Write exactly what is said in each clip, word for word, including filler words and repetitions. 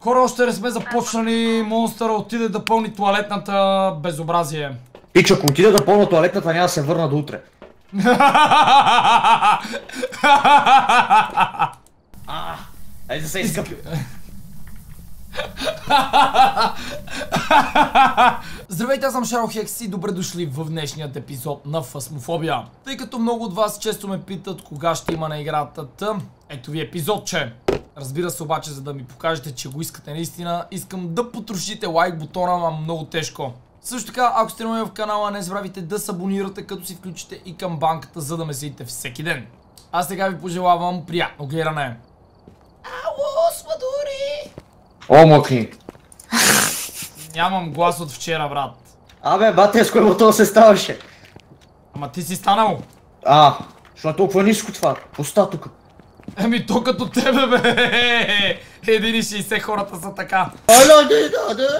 Хора, още не сме започнали. Монстъра отиде да пълни туалетната. Безобразие. Пич, ако отида да пълна туалетната, няма да се върна до утре. Айде да се изкъпи. Здравейте, аз съм Шаро Хекс и добре дошли в днешният епизод на Фасмофобия. Тъй като много от вас често ме питат кога ще има на играта, тъм, ето ви епизодче. Разбира се обаче, за да ми покажете, че го искате наистина, искам да потрошите лайк бутона, ама много тежко. Също така, ако сте нови в канала, не забравяйте да се абонирате, като си включите и камбанката, за да ме следите всеки ден. А сега ви пожелавам приятно гледане. Ало, Смадури! О, мокни. Нямам глас от вчера, брат. Абе, бате, с кой мотор се ставаше? Ама ти си станал. А, що е толкова ниско това? Поста тук. Еми то като тебе, бе! Един и шейсет хората са така. Ало, не, да, да.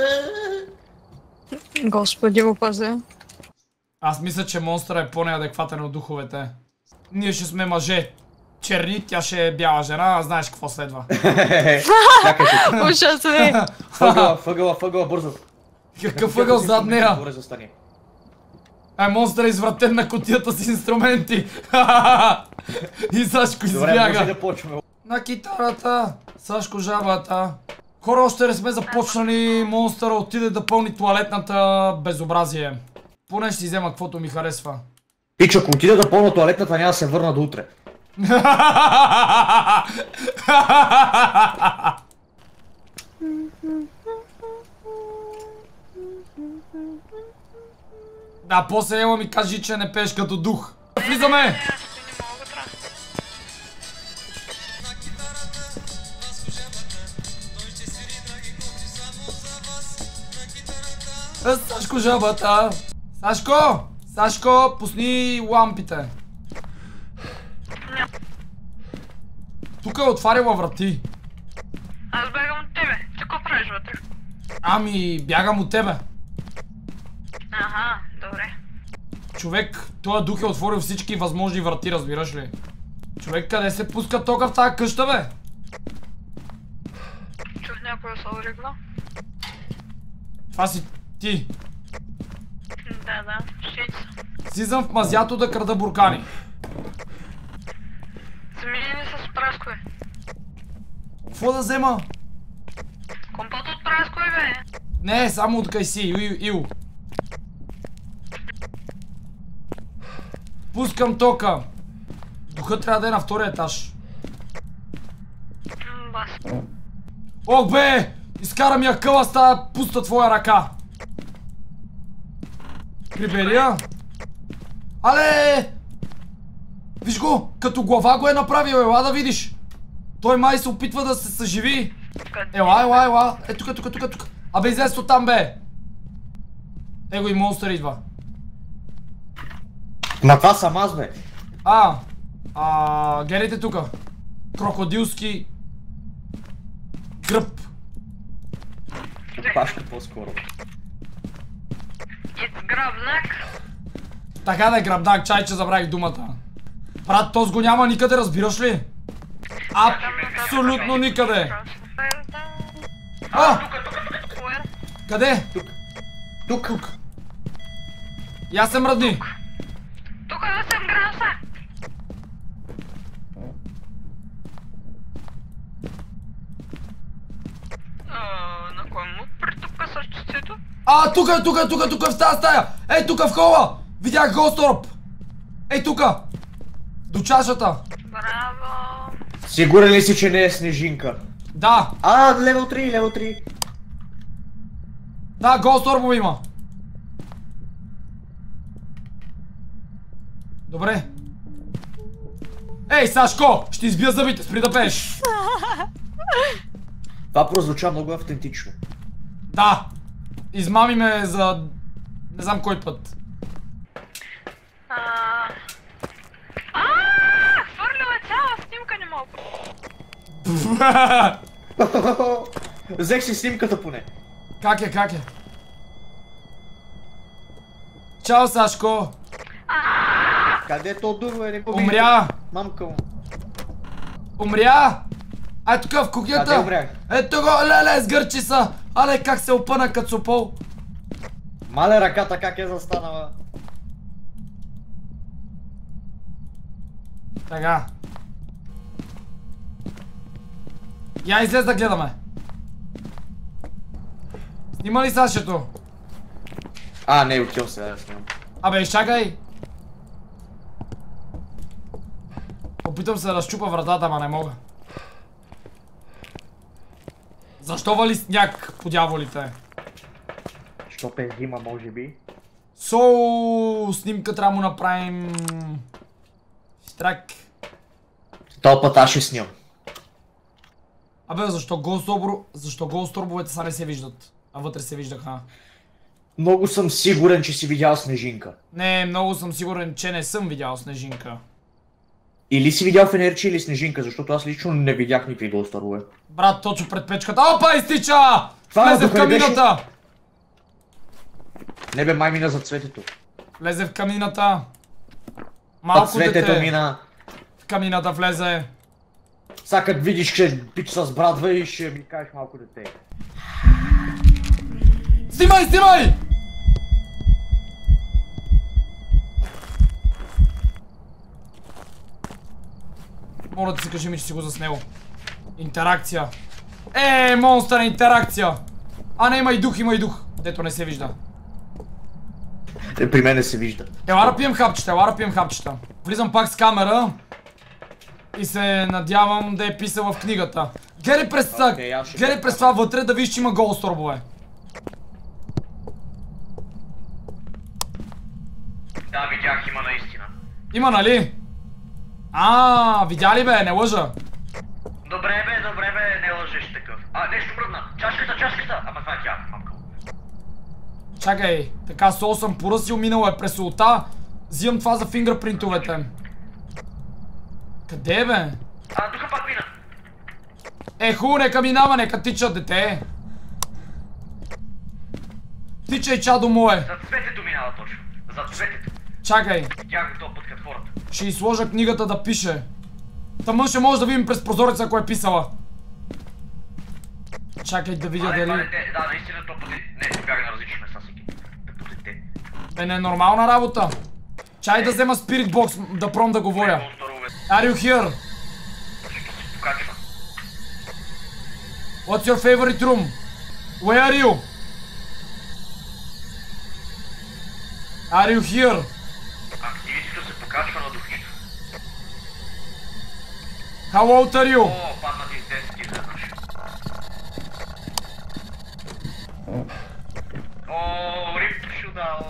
Господи, го пазя. Аз мисля, че монстъра е по-неадекватен от духовете. Ние ще сме мъже. Черни, тя ще е бяла жена, а знаеш какво следва. Чакай тук. Ужасно е. Въгъла, въгъла, въгъла, бързо. Какъв въгъл зад нея? Добре, застани. Ай, монстър е извратен на кутията с инструменти. И Сашко Добре, може избяга. да почваме. На китарата, Сашко жабата. Хора, още не сме започнали. Монстъра отиде да пълни туалетната. Безобразие. Поне ще си взема каквото ми харесва. Пич, ако отида да пълна туалетната, няма да се върна до утре. Да, после ела ми кажи, че не пееш като дух. Влизаме! Сашко жабата! Сашко! Сашко, пусни лампите. Тук е отваряла врати. Аз бягам от тебе. Ти какво правиш вътре? Ами, бягам от тебе. Аха, добре. Човек, този дух е отворил всички възможни врати, разбираш ли? Човек, къде се пуска тока в тази къща, бе? Чух някой да се оригва? Това си ти. Да, да, шица. Сизам в мазято да крада буркани. Заминени с праскове. Какво да взема? Компот от праскове, бе. Не, само от кайси, ил, ил. Пускам тока. Духът трябва да е на втория етаж. М, Бас. Ох, бе! Изкара ми я къла с тази пуста твоя ръка. Прибери я. Але! Виж го, като глава го е направил, ела да видиш. Той май се опитва да се съживи. Къде? Ела, ела, ела. Е, тука, тука, тука, тука. Абе, излез от там, бе. Его и монстър идва. Ма това съм аз, бе. А, а, гледайте тука. Крокодилски гръб. Пашка по-скоро. It's гръбнак. Така да е гръбнак, чай, че забравих думата. Брат, този го няма никъде, разбираш ли? Абсолютно никъде. А! Къде? Тук. Тук. Тук. Я се мръдни. Тук да съм граса. На кой му притупка съществото? А, тука, тука, тука, тука в тази стая. Ей, тука в хола. Видях Голсторп. Ей, тука. До чашата. Браво. Сигурен ли си, че не е снежинка? Да, А, левел три, левел три. да, Голсторп има. Добре. Ей, Сашко, ще избия зъбите, спри да пееш. Това прозвуча много автентично. Да. Измами ме за... не знам кой път. Ааа... Ааа! Хвърлила е цяла снимка, не мога. Взех си снимката поне. Как е, как е? Чао, Сашко. Къде е то дурво е? Не го Умря. Мамка му. Умря. Ай тук в кухнята. Къде обрях? Ето го, леле, сгърчи са. Але как се опъна като сопол. Мале ръката как е застанала. Така. Я излез да гледаме. Снима ли Сашето? А, не, отил сега да снимам. Абе, изчакай. Опитам се да разчупа вратата, ама не мога. Защо вали сняг по дяволите? Що е зима, може би. Со снимка трябва му направим... Штрак. Този път аз ще снимам. Абе, защо голсторбо... Защо голсторбовете са не се виждат? А вътре се виждаха. Много съм сигурен, че си видял Снежинка. Не, много съм сигурен, че не съм видял Снежинка. Или си видял Фенерче или Снежинка, защото аз лично не видях никакви голстарове. Брат, точно пред печката. Опа, изтича! Това Влезе в докъде беше? камината! Не бе, май мина за цветето. Влезе в камината. Път Малко цветето дете. мина. В камината влезе. Сега като видиш, че пич с брадва и ще ми кажеш малко дете. Снимай, снимай! Моля да си кажи ми, че си го заснел. Интеракция. Е, монстър интеракция! А не, има и дух, има и дух. Дето не се вижда. Е, при мене се вижда. Ела да пием хапчета, ела да пием хапчета. Влизам пак с камера. И се надявам да е писал в книгата. Гледай през, Okay, ще гледай през това вътре да виж, че има голсторбове. Да, видях, има наистина. Има, нали? А, видя ли бе, не лъжа. Добре бе, добре бе, не лъжеш такъв. А, нещо мръдна. Чашката, чашката. Ама това е тя, мамка. Чакай, така сол съм поръсил, минало е през солта. Взимам това за фингърпринтовете. Къде бе? А, тук пак мина. Е, хубаво, нека минава, нека тича, дете. Тичай, чадо мое. За цветето минава точно. За цветето. Чакай, Тя го този път като хората. ще изложа книгата да пише. Тъмън ще може да видим през прозореца, ако е писала. Чакай да видя А, не, това дали... дете, да, наистина то пъти. Не, те бяга на различни места всеки. Тъпо дете. Бе, не е нормална работа. Чай да взема Spirit Box, да пром да говоря. Are you here? Покачва. What's your favorite room? Where are you? Are you here? Активитето се покачва на духчето. How old are you? О, падна ти с десет изведнъж. О, рип шудал.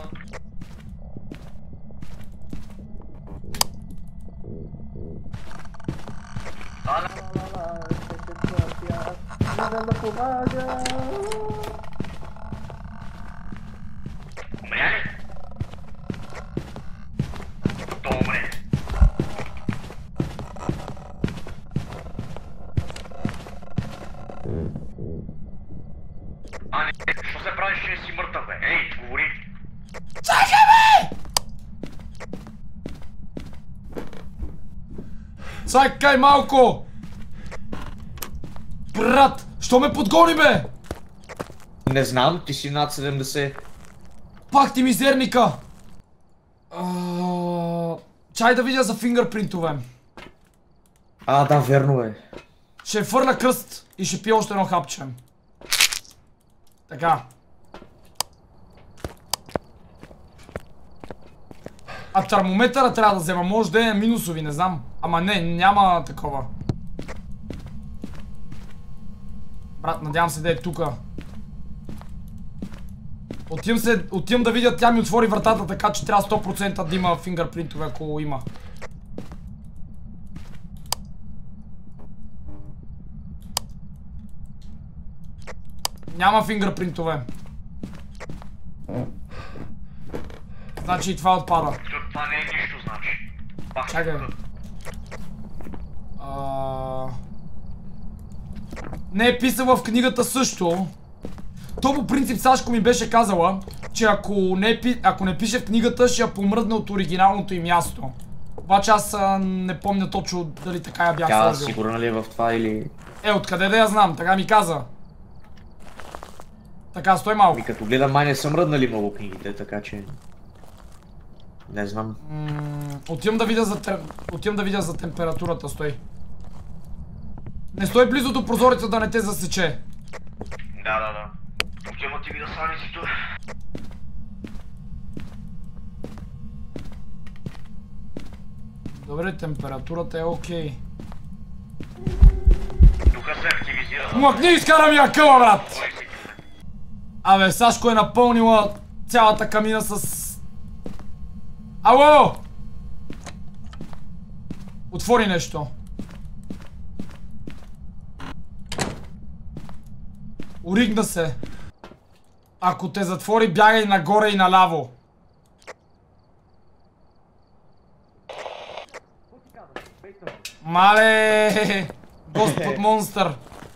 Ла-ла-ла-ла, не да помага. Умря ли? То умре. А не, що се правиш, че си мъртъв бе? Ей, говори. Чакай бе! Чакай малко! Брат, що ме подгони бе? Не знам, ти си над седемдесет. Пак ти мизерника! А, чай да видя за фингърпринтове. А, да, верно е. Ще фърля кръст и ще пия още едно хапче. Така. А термометъра трябва да взема, може да е минусови, не знам. Ама не, няма такова. Брат, надявам се да е тука. Отивам се, отивам да видя, тя ми отвори вратата, така че трябва сто процента да има фингърпринтове, ако има. Няма фингърпринтове. Значи и това отпада. Това не е нищо, значи. Пак Чакай. А... Не е писала в книгата също. То по принцип Сашко ми беше казала, че ако не, пи... ако не пише в книгата, ще я помръдне от оригиналното й място. Обаче аз а, не помня точно дали така я бях Тя сложил. сигурна ли е в това или... Е, откъде да я знам? Така ми каза. Така, стой малко. И като гледам, май не съм ръднали много книгите, така че... Не знам. М, Отивам да видя за тем... Отивам да видя за температурата, стой. Не стой близо до прозореца да не те засече. Да, да, да. Отивам ти видя саницето. Добре, температурата е окей. Духа се активизира. Мъкни, изкара ми я къла, брат! Абе, Сашко е напълнила цялата камина с... Ало! Отвори нещо. Оригна се. Ако те затвори, бягай нагоре и наляво. Мале! Господ монстър.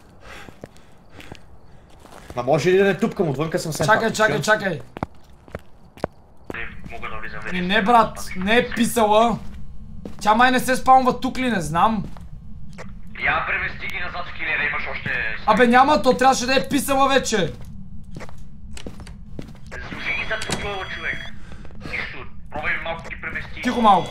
Ма може ли да не тупкам? Отвънка съм сен. Чакай, чакай, чакай. Не мога да влизам И вече. не, брат, не е писала. Тя май не се спалва тук ли, не знам. Я премести ги назад в килера, имаш още... Абе няма, то трябваше да е писала вече. Служи ги зад това човек. Нищо, пробвай малко ги премести. Тихо малко.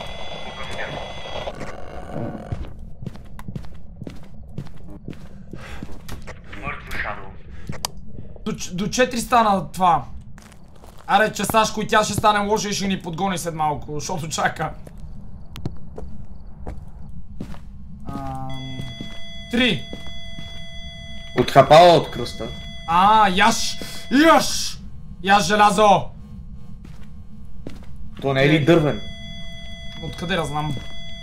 Мъртво шадо. До, до четири стана това. Аре, че Сашко и тя ще стане лоша и ще ни подгони след малко, защото чака. Ам... Три. Отхапала от кръста. А, яш! Яш! Яш желязо! То не е ли дървен? Откъде да знам?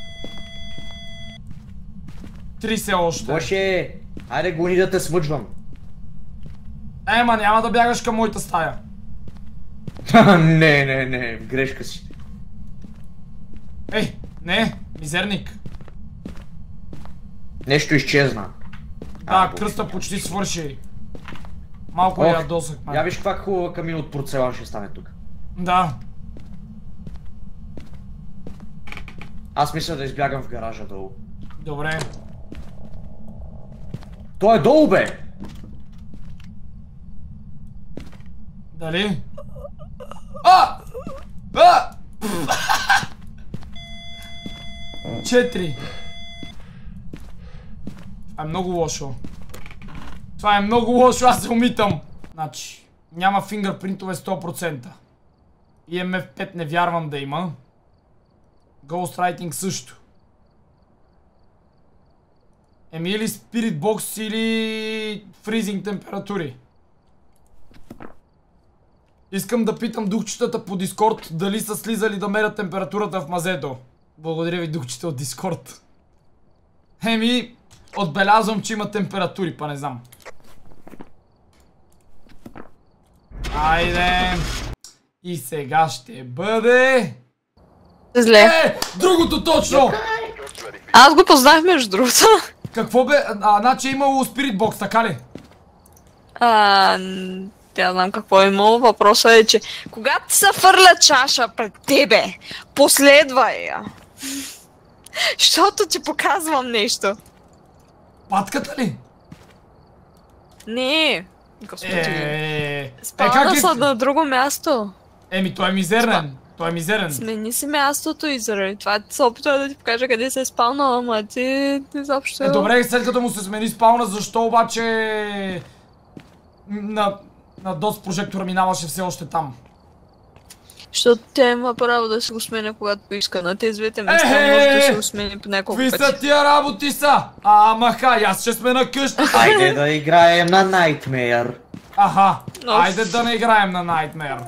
Три се още. Боше, айде гони да те смъчвам. Ема, няма да бягаш към моята стая. Не, не, не, грешка си. Ей, не, мизерник. Нещо изчезна. Да, кръста почти свърши. Малко я ядосахме. Я виж каква хубава камина от порцелан ще стане тук. Да. Аз мисля да избягам в гаража долу. Добре. Той е долу, бе! Дали? А! А! Четири. Това е много лошо. Това е много лошо, аз се умитам. Значи, няма фингърпринтове сто процента. И Ем Еф пет не вярвам да има. Ghostwriting също. Еми или Spirit Box или фризинг температури. Искам да питам духчетата по Дискорд дали са слизали да мерят температурата в мазето. Благодаря ви, духчета от Дискорд. Еми, отбелязвам, че има температури, па не знам. Айде. И сега ще бъде... Зле. Е, другото точно! Аз го познах между другото. Какво бе? А, значи е имало Spirit Box, така ли? А, тя знам какво е имало. Въпросът е, че когато се фърля чаша пред тебе, последвай я. Защото ти показвам нещо. Патката ли? Не, господи. Е, Спална е, са на друго място. Еми, той е мизерен. Той е мизерен. Смени си мястото и заради това ти се опитва да ти покажа къде се е спалнала, ама ти изобщо... Е, добре, след като му се смени спална, защо обаче на, на дос прожектора минаваше все още там? Защото тя има право да си го сменя, когато поиска. На тези двете места Е, може да си го смени по няколко Какви пъти. са тия работи са? А, маха, аз ще сме на къща. Айде да играем на Nightmare. Аха, Но. айде да не играем на Nightmare.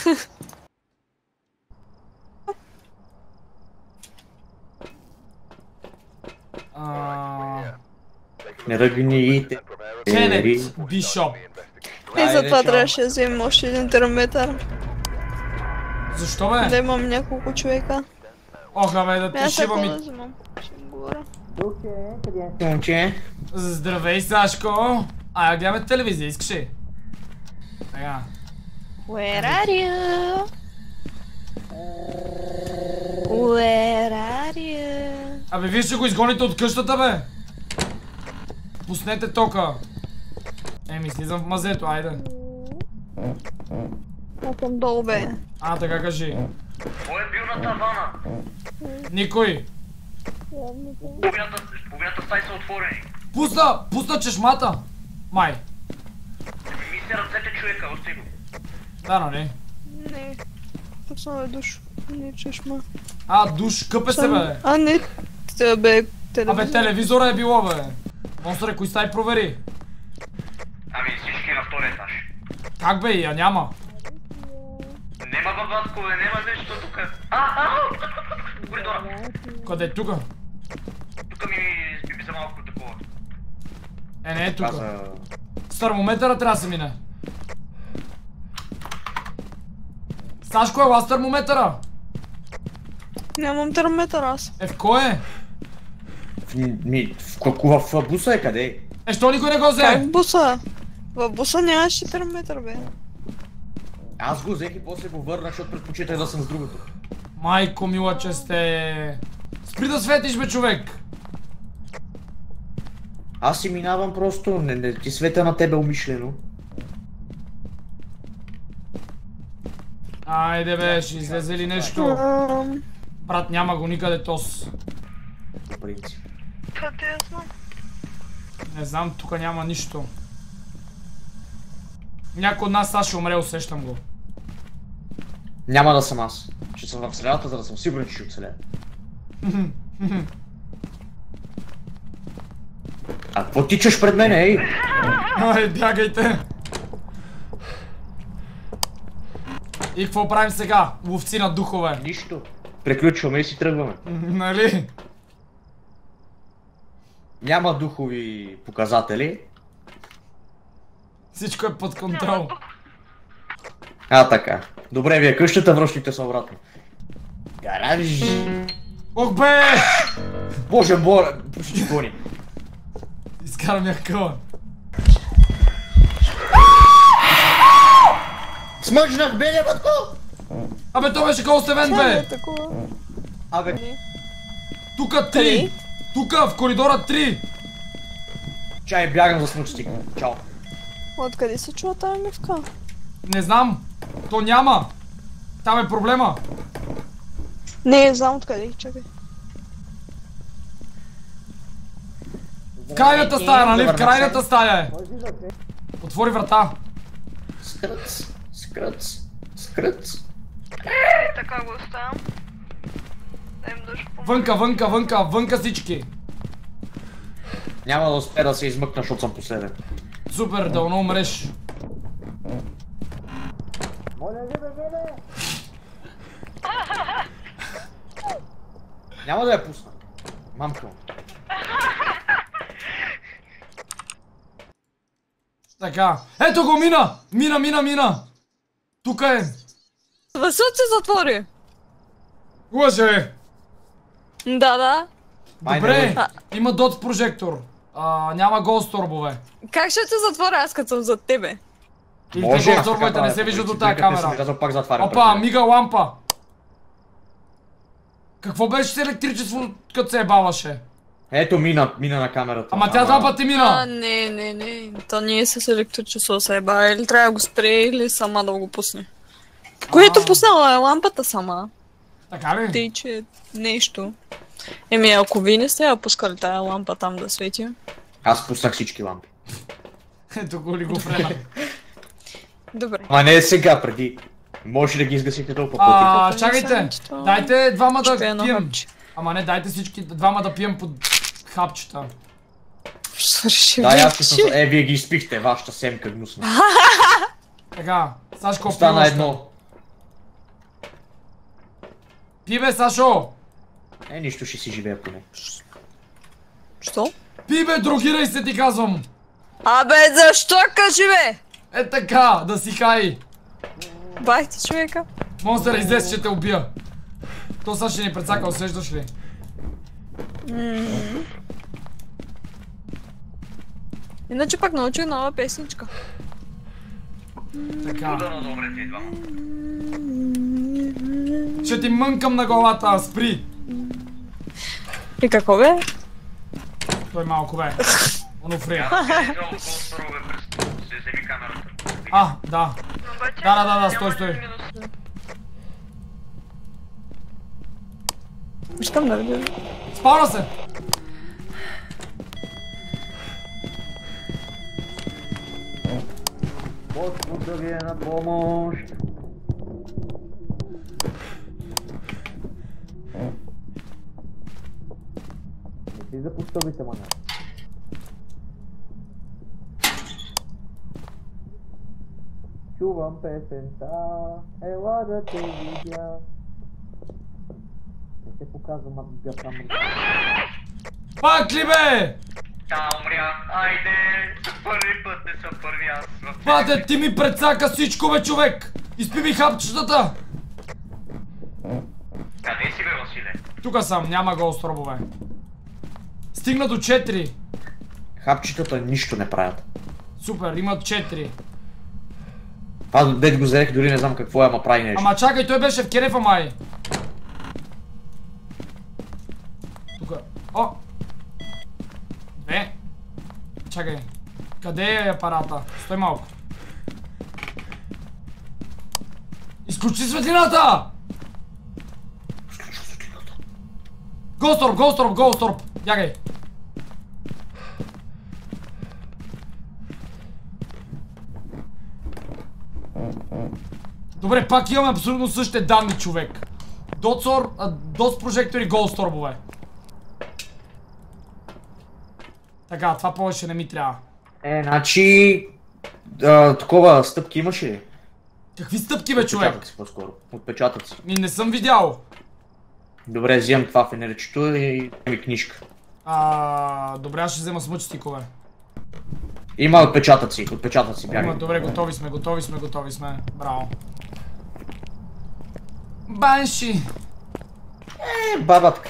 А, Не ръгните. Кенет Бишоп. И затова трябваше да вземем още един термометър. Защо Да бе? имам няколко човека. Оха бе, да Ами Аз те шибам ако да и... вземам, ще им говоря. Момче. Здравей, Сашко. А, я гледаме телевизия, искаш ли? Така. Where are you? Where are you? Абе, вие ще го изгоните от къщата, бе? Пуснете тока. Еми, слизам в мазето, айде. Аз съм долу, бе. А, така кажи. Кой е бил на тавана? Никой. Половината, половината стаи са отворени. Пусна, пусна чешмата. Май. Ми се ръцете човека, остай го. Да, нали? Не. Пусна е душ. Не чешма. А, душ, къпе се, бе. А, не. Те, бе, телевизор. Абе, телевизора е било, бе. Монстре, кои стаи провери? Ами всички на втори етаж. Как бе, я няма. Нема бабаткове, нема нещо тук. А, а, в коридора. Къде е тука? Тук ми би за малко такова. Е, не е тука. Каза... С термометъра трябва да се мине. Сашко, ела с термометъра. Нямам термометър аз. Е, в кой е? В, ми, в, в, в, в буса е къде е? Е, що никой не го взе? Как в буса? В буса нямаше термометър, бе. Аз го взех и после го върнах, защото предпочитах да съм с другото. Майко мила, че сте... Спри да светиш, бе, човек. Аз си минавам просто, не, не ти света на тебе умишлено. Айде, бе, ще излезе ли нещо? Ам, Брат, няма го никъде тос. По принцип. Къде я знам? Не знам, тук няма нищо. Някой от нас сега ще умре, усещам го. Няма да съм аз. Ще съм в средата, за да съм сигурен, че ще оцеля. А какво тичаш пред мене, ей? Ай, бягайте! И какво правим сега? Ловци на духове. Нищо. Приключваме и си тръгваме. Нали? Няма духови показатели. Всичко е под контрол. А, така. Добре, вие къщата, връщайте се обратно. Гараж. Ох, бе! Боже, моля, почти гони. Изкарам я къла. Смъжнах белия батко! Абе, то беше Ghost Event, Тя бе! е такова. Абе, Тука три! Тука, в коридора три! чай, бягам за смучтик. Чао. Откъде се чува тая мивка? Не знам. То няма. Там е проблема. Не, знам откъде, чакай. В крайната стая, нали? В крайната стая е. Отвори врата. Скръц, скръц, скръц. Е, така го оставям. Да им дъжа по... Вънка, вънка, вънка, вънка всички. Няма да успея да се измъкна, защото съм последен. Супер, да не умреш. Няма да я пусна. Мамка. Така. Ето го, мина! Мина, мина, мина! Тука е. Въсът се затвори. Лъже! Да, да. Май не Добре, лъжи. има дот прожектор. А, няма голст торбове. Как ще се затворя аз като съм зад тебе? Или те Може, голст аз така торбовете не правя, се по виждат принцип, от тази нека те съм камера. казал, пак затварям Опа, пред мига лампа. Какво беше с електричество, като се ебаваше? Ето мина, мина на камерата. Ама тя два пъти А, мина. не, не, не. То не е с електричество се еба. Или трябва да го спре, или сама да го пусне. Което пуснала е лампата сама. Така ли? Тъй, че нещо. Еми, ако вие не сте я пускали тая лампа там да свети. Аз пуснах всички лампи. Ето го ли го френа. Добре. Ама не е сега, преди. Може да ги изгасите толкова пъти. А, Като чакайте. санчето. Дайте двама да Ще е едно пием. хапче. Ама не, дайте всички двама да пием под хапчета. Свърши. Да, аз съм... Е, вие ги изпихте, вашата семка гнусна. Така, Сашко, Остана пи още. едно. Пи, бе, Сашо! Е, нищо, ще си живея поне. Що? Пи, бе, другирай се, ти казвам! Абе, защо кажи, бе? Е така, да си хай! Бах ти човека. Монстър, излез, ще те убия. То сега ще ни прецака, усещаш ли? Иначе пак научих нова песничка. Така. Да, но добре ти двама. Ще ти мънкам на главата, спри! И какво бе? Той малко бе. Онуфрия. Госторове през... Вземи камерата. А, да. Обаче, Да, да, да, да, няма стой, да стой. ми носи. Искам да видя. Спавна се! Господа ви е на помощ. Не си запустовите, маня. Чувам песента, ела да те видя. Не се показвам, а гъсам. Пак ли бе? Та умря, айде! За първи път не съм първи аз в... Пате, ти ми предсака всичко бе, човек! Изпи ми хапчетата! Къде си бе, Василе? Тука съм, няма гост робове. Стигна до четири. Хапчетата нищо не правят. Супер, имат четири. Това дед го взех, дори не знам какво е, ама прави нещо. Ама чакай, той беше в керефа май. Тука. О! Две. Чакай. Къде е апарата? Стой малко. Изключи светлината! Голсторп, голсторп, голсторп! Бягай! Добре, пак имаме абсолютно същите данни, човек. Доцор, доц прожектори, голсторбове. Така, това повече не ми трябва. Е, значи... А, такова стъпки имаш ли? Какви стъпки бе, човек? Отпечатъци по-скоро. Отпечатъци. Ми не съм видял. Добре, взимам това фенерчето и ми книжка. А, добре, аз ще взема смъчетикове. Има отпечатъци, отпечатъци бягай. Има, добре, готови сме, готови сме, готови сме. Браво. Банши! Е, бабатка.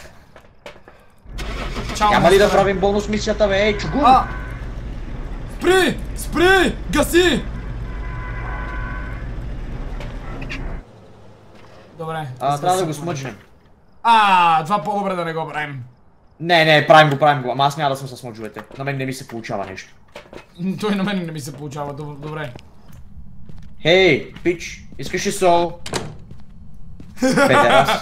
Чао, Няма ли да мастера. правим бонус мисията, бе? Ей, чугун! А! Спри! Спри! Гаси! Добре. А, трябва да го смъчим. смъчнем. А, това по-добре да не го правим. Не, не, правим го, правим го, ама аз няма да съм с мъджовете. На мен не ми се получава нещо. Той на мен не ми се получава, добре. Хей, пич, искаш ли сол? Педерас.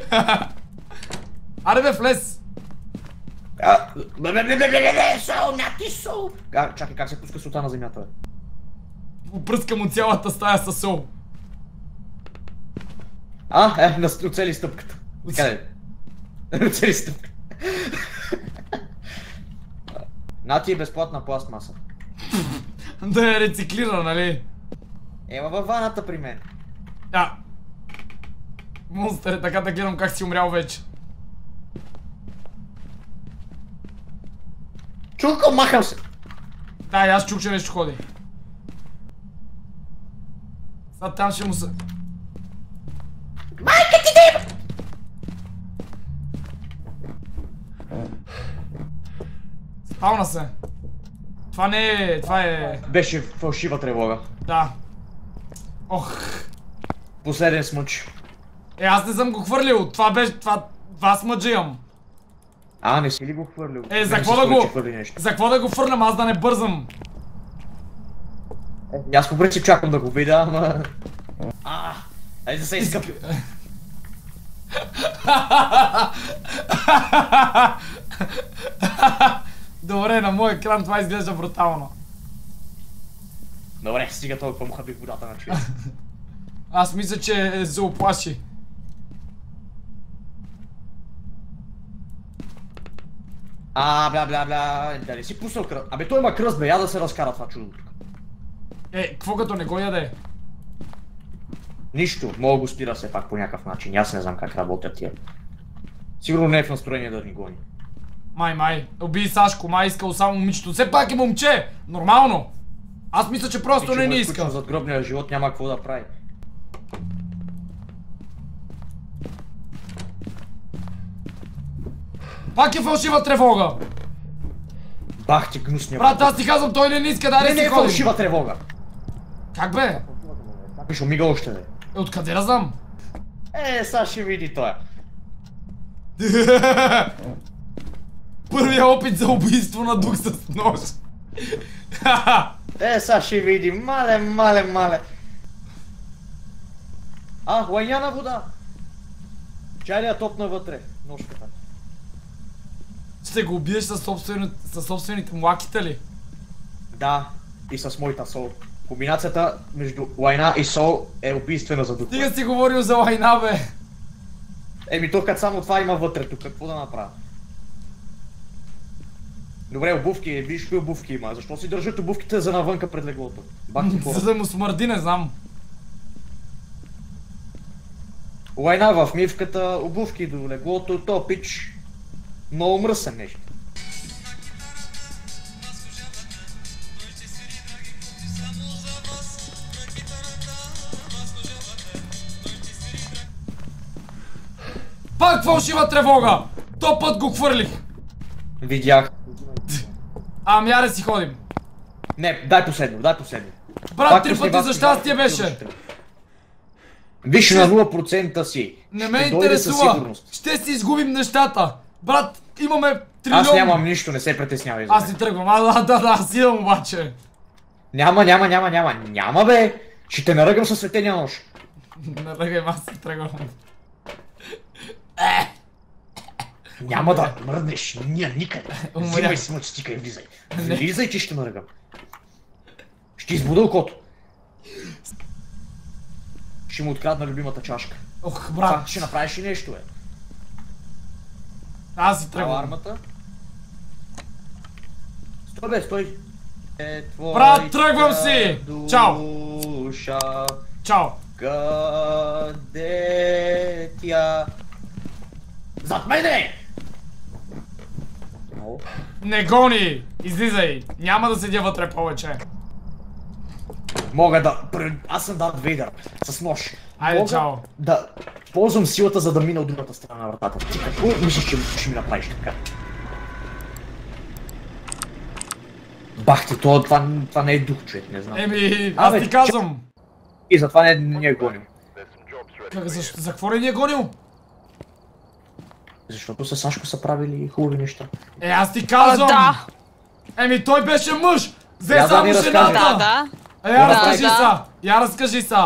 Аре бе, влез! А, бе, бе, бе, бе, бе, бе, сол, няти сол! А, чакай, как се пуска солта на земята, бе? Опръска му цялата стая със сол. А, е, оцели стъпката. Така де. Оцели стъпката. На ти е безплатна пластмаса. Да е рециклира, нали? Ема във ваната при мен. Да. Монстър е така да гледам как си умрял вече. Чука, махам се! Да, и аз чух, че нещо ходи. Сега там ще му се... Майка ти деба! Спална се. Това не е... Това е... Беше фалшива тревога. Да. Ох. Последен смъч. Е, аз не съм го хвърлил. Това беше... Това... Това смъджа имам. А, не си ли го хвърлил? Е, за Мен какво се да стори, го... че хвърли нещо. За какво да го фърлям? Аз да не бързам. Е, аз по принцип чакам да го видя, ама... А, ай да се изкъпи. Добре, на мой екран това изглежда брутално. Добре, стига толкова му хабих водата на човек. Аз мисля, че се оплаши. А, бля, бля, бля, да не си пуснал кръст. Абе той има кръст, бе, я да се разкара това чудо тук. Е, какво като не го яде? Нищо, мога го спира все пак по някакъв начин. Аз не знам как работят тия. Сигурно не е в настроение да ни гони. Май, май. Убий Сашко, май искал само момичето. Все пак е момче! Нормално! Аз мисля, че просто не ни иска. Зад гробния живот няма какво да прави. Пак е фалшива тревога! Бах ти гнусния. Брат, аз ти казвам, той не ни иска, да не, не не си е ходим. фалшива тревога. Как бе? Как ще умига още, бе? Е, откъде да знам? Е, сега ще види той. Първия опит за убийство на дух с нож. Е, сега ще видим. Мале, мале, мале. А, лайняна вода. Чай ли я топна вътре? Ножката. Ще го убиеш със, собствени, със собствените млаките ли? Да, и с моята сол. Комбинацията между лайна и сол е убийствена за духа. Стига си говорил за лайна, бе. Еми, то като само това има вътре тук, какво да направя? Добре, обувки, виж кои обувки има. Защо си държат обувките за навънка пред леглото? Бах ти хора. За да му смърди, не знам. Лайна в мивката, обувки до леглото, то пич. Много мръсен нещо. Пак фалшива тревога! То път го хвърлих! Видях. Ами аре си ходим. Не, дай последно, дай последно. Брат, Пак три пусни пъти вас, за щастие беше. Виж на нула процента си. Не Ще ме дойде със интересува. сигурност. Ще си изгубим нещата. Брат, имаме трилион. Аз нямам нищо, не се притеснявай за Аз мен. си тръгвам. А, да, да, да, аз идвам обаче. Няма, няма, няма, няма. Няма бе. Ще те наръгам със светения нож. Наръгай, аз си тръгвам. Няма да мръднеш, ние никъде. Умря. Взимай си мъчетика и влизай. Влизай, че ще наръгам. Ще избуда окото. Ще му открадна любимата чашка. Ох, Това, брат, ще направиш ли нещо, бе? аз си тръгвам. Алармата. Стой бе, стой. Е, Брат, тръгвам си! Чао! Душа, Чао! къде тя? Зад мене! О, Не гони! Излизай! Няма да седя вътре повече. мога да... пре- Аз съм Дарт Вейдър, с нож. Айде, Мога чао. да ползвам силата, за да мина от другата страна на вратата. Ти какво мислиш, че ще ми направиш така? Бах ти, това, това, това не е дух, човек, не знам. Еми, аз Абе, ти казвам. И затова не, не е гоним. Как, защо, за какво ли ни е гонил? Защото с Сашко са правили хубави неща. Е, аз ти А, казвам. да. Еми, той беше мъж. Взе Я да само ни разкаже. жената. Да, да. Е, я Да, разкажи да. са. Я разкажи са.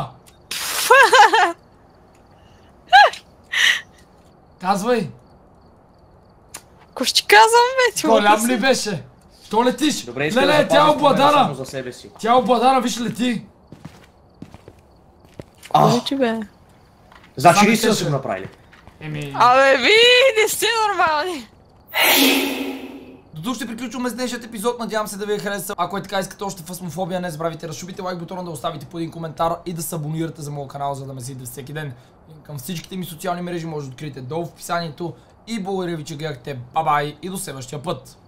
Казвай. Ко ще ти казвам, бе? Ти Голям лъпи ли си. беше? Що летиш? Добре, искам Леле, да тя е запазя спомена само обладана. за себе си. Тя е обладана, виж лети. А, Кой ти, бе? значи Сами ли са теше. го направили? Еми, Абе, ви не сте нормални. до тук ще приключваме с днешният епизод. Надявам се да ви е харесал. Ако е така, искате още фасмофобия, не забравяйте да шубите лайк бутона, да оставите по един коментар и да се абонирате за моят канал, за да ме следите всеки ден. Към всичките ми социални мрежи може да откриете долу в описанието. И благодаря ви, че гледахте. Бай-бай и до следващия път.